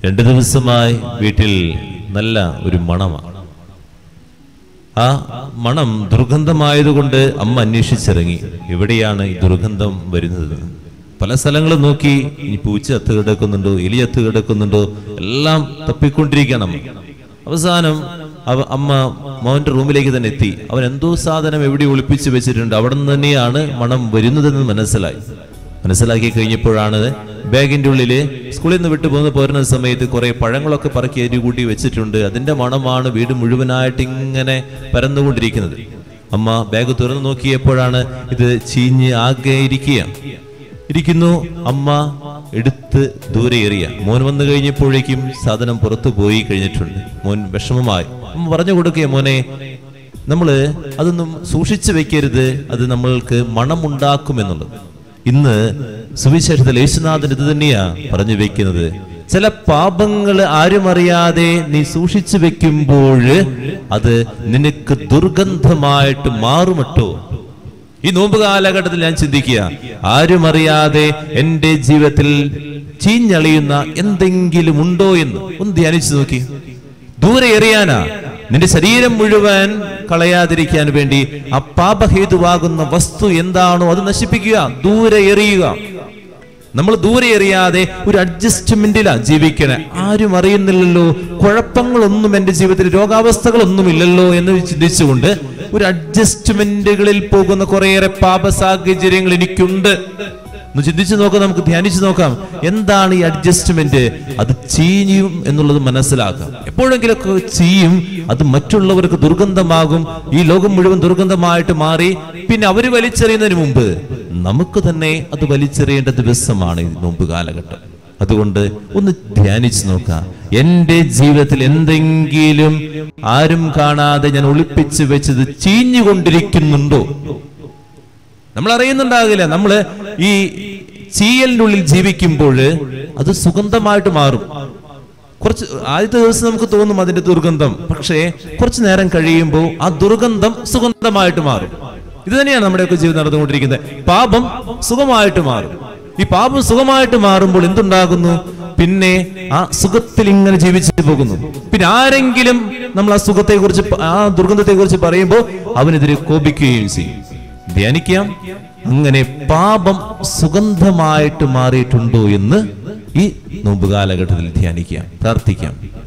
2 ദിവസമായി വീട്ടിൽ നല്ല ഒരു മണമാണ്. ആ മണം ദുർഗന്ധമായതുകൊണ്ട് അമ്മ അന്വേഷിച്ചിറങ്ങി, എവിടെയാണ് ഈ ദുർഗന്ധം വരുന്നത്. പല സ്ഥലങ്ങളും നോക്കി, ഇനി പൂച്ച അത്ത് കിടക്കുന്നുണ്ടോ, എലി അത്ത് കിടക്കുന്നുണ്ടോ, എല്ലാം തപ്പിക്കൊണ്ടിരിക്കണം. അവസാനം അമ്മ മോന്റെ റൂമിലേക്ക് തന്നെ എത്തി. അവൻ എന്തോ സാധനം എവിടെ ഒളിപ്പിച്ച് വെച്ചിട്ടുണ്ട്, അവിടെ നിന്ന് തന്നെയാണ് മണം വരുന്നതെന്ന് മനസ്സിലാക്കി കഴിഞ്ഞപ്പോഴാണ് ബാഗിന്റെ ഉള്ളില് സ്കൂളിൽ നിന്ന് വിട്ടു പോരുന്ന സമയത്ത് കുറെ പഴങ്ങളൊക്കെ പറക്കി അരി കൂട്ടി വെച്ചിട്ടുണ്ട്. അതിന്റെ മണമാണ് വീട് മുഴുവനായിട്ട് ഇങ്ങനെ പരന്നുകൊണ്ടിരിക്കുന്നത്. അമ്മ ബാഗ് തുറന്നു നോക്കിയപ്പോഴാണ് ഇത് ചീഞ്ഞ് ആകെ ഇരിക്കുന്നു. അമ്മ എടുത്ത് ദൂരെ എറിയ. മോൻ വന്നു കഴിഞ്ഞപ്പോഴേക്കും സാധനം പുറത്തു പോയി കഴിഞ്ഞിട്ടുണ്ട്. മോൻ വിഷമമായി. അമ്മ പറഞ്ഞു കൊടുക്കുക, മോനെ നമ്മള് അതൊന്നും സൂക്ഷിച്ചു വെക്കരുത്, അത് നമ്മൾക്ക് മണമുണ്ടാക്കുമെന്നുള്ളത്. ഇന്ന് സുവിശേഷത്തിൽ യേശുനാഥൻ ഇത് തന്നെയാ പറഞ്ഞു വെക്കുന്നത്. ചില പാപങ്ങൾ ആരും അറിയാതെ നീ സൂക്ഷിച്ചു വെക്കുമ്പോൾ അത് നിനക്ക് ദുർഗന്ധമായിട്ട് മാറുമട്ടോ. ഈ നോമ്പ് കാലഘട്ടത്തിൽ ഞാൻ ചിന്തിക്കുക, ആരും അറിയാതെ എൻ്റെ ജീവിതത്തിൽ ചീഞ്ഞളിയുന്ന എന്തെങ്കിലും ഉണ്ടോ എന്ന് ഒന്ന് ധ്യാനിച്ചു നോക്കി. ദൂരെ എറിയാനാ, നിന്റെ ശരീരം മുഴുവൻ കളയാതിരിക്കാൻ വേണ്ടി ആ പാപഹേതുവാകുന്ന വസ്തു എന്താണോ അത് നശിപ്പിക്കുക, ദൂരെ എറിയുക. നമ്മൾ ദൂരെ എറിയാതെ ഒരു അഡ്ജസ്റ്റ്മെന്റിലാ ജീവിക്കണേ. ആരും അറിയുന്നില്ലല്ലോ, കുഴപ്പങ്ങളൊന്നും എൻ്റെ ജീവിതത്തിൽ, രോഗാവസ്ഥകളൊന്നുമില്ലല്ലോ എന്ന് ചിന്തിച്ചുകൊണ്ട് ഒരു അഡ്ജസ്റ്റ്മെന്റുകളിൽ പോകുന്ന കുറേയേറെ പാപ സാഹചര്യങ്ങൾ എനിക്കുണ്ട് എന്ന് ചിന്തിച്ചു നോക്കാം. നമുക്ക് ധ്യാനിച്ചു നോക്കാം, എന്താണ് ഈ അഡ്ജസ്റ്റ്മെന്റ്? അത് ചീയും എന്നുള്ളത് മനസ്സിലാക്കാം. എപ്പോഴെങ്കിലൊക്കെ ചെയ്യും, അത് മറ്റുള്ളവർക്ക് ദുർഗന്ധമാകും. ഈ ലോകം മുഴുവൻ ദുർഗന്ധമായിട്ട് മാറി പിന്നെ അവര് വലിച്ചെറിയുന്നതിന് മുമ്പ് നമുക്ക് തന്നെ അത് വലിച്ചെറിയേണ്ട ദിവസമാണ് ഈ നോമ്പ് കാലഘട്ടം. അതുകൊണ്ട് ഒന്ന് ധ്യാനിച്ചു നോക്കാം, എൻ്റെ ജീവിതത്തിൽ എന്തെങ്കിലും ആരും കാണാതെ ഞാൻ ഒളിപ്പിച്ച് വെച്ചത് ചീഞ്ഞുകൊണ്ടിരിക്കുന്നുണ്ടോ? നമ്മൾ അറിയുന്നുണ്ടാകില്ല. നമ്മള് ഈ ചീയലിന്റെ ഉള്ളിൽ ജീവിക്കുമ്പോൾ അത് സുഗന്ധമായിട്ട് മാറും. കുറച്ച് ആദ്യത്തെ ദിവസം നമുക്ക് തോന്നും അതിന്റെ ദുർഗന്ധം, പക്ഷേ കുറച്ചു നേരം കഴിയുമ്പോൾ ആ ദുർഗന്ധം സുഗന്ധമായിട്ട് മാറും. ഇത് തന്നെയാണ് നമ്മുടെയൊക്കെ ജീവിതം നടന്നുകൊണ്ടിരിക്കുന്നത്. പാപം സുഖമായിട്ട് മാറും. ഈ പാപം സുഖമായിട്ട് മാറുമ്പോൾ എന്തുണ്ടാകുന്നു? പിന്നെ ആ സുഖത്തിൽ ഇങ്ങനെ ജീവിച്ചു പോകുന്നു. പിന്നെ ആരെങ്കിലും നമ്മൾ ആ സുഖത്തെ കുറിച്ച്, ആ ദുർഗന്ധത്തെ കുറിച്ച് പറയുമ്പോൾ അവനെതിരെ കോപിക്കുകയും ചെയ്യും. ധ്യാനിക്കാം, അങ്ങനെ പാപം സുഗന്ധമായിട്ട് മാറിയിട്ടുണ്ടോ എന്ന് ഈ നോമ്പ് കാലഘട്ടത്തിൽ ധ്യാനിക്കാം, പ്രാർത്ഥിക്കാം.